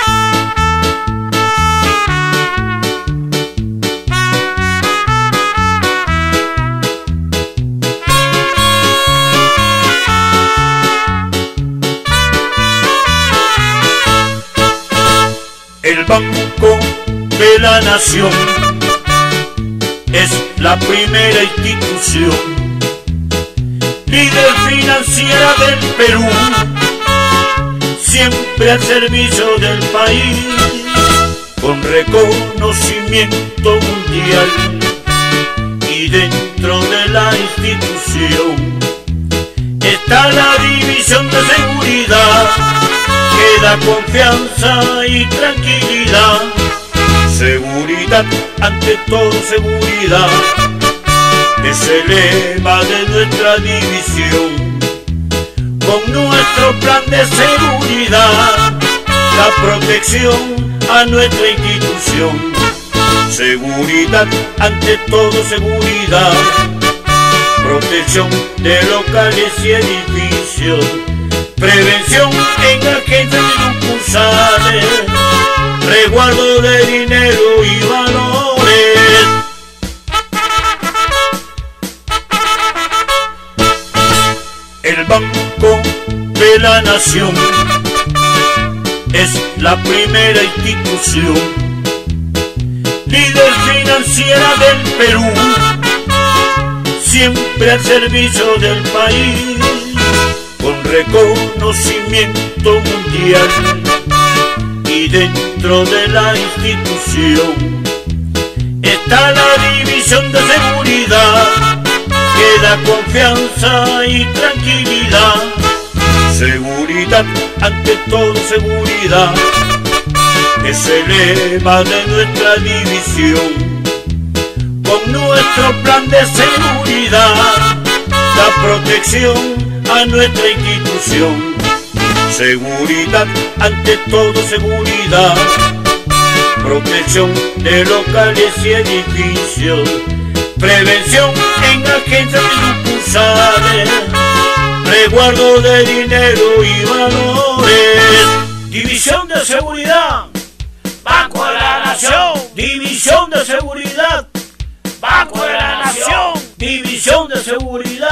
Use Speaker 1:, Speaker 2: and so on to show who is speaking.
Speaker 1: El Banco de la Nación es la primera institución líder financiera del Perú, siempre al servicio del país, con reconocimiento mundial. Y dentro de la institución está la División de Seguridad, que da confianza y tranquilidad. Seguridad, ante todo seguridad, es el lema de nuestra división. Con nuestro plan de seguridad, la protección a nuestra institución. Seguridad, ante todo seguridad, protección de locales y edificios, prevención en agencias y sucursales, resguardo de dinero y valores. El Banco de la Nación es la primera institución líder financiera del Perú, siempre al servicio del país, con reconocimiento mundial. Y dentro de la institución está la División de Seguridad, que da confianza y tranquilidad. Seguridad, ante todo seguridad, es el lema de nuestra división. Con nuestro plan de seguridad, da protección a nuestra institución. Seguridad, ante todo seguridad, protección de locales y edificios, prevención en agencias y sucursales, resguardo de dinero y valores. División de Seguridad, Banco de la Nación. División de Seguridad, Banco de la Nación. División de Seguridad.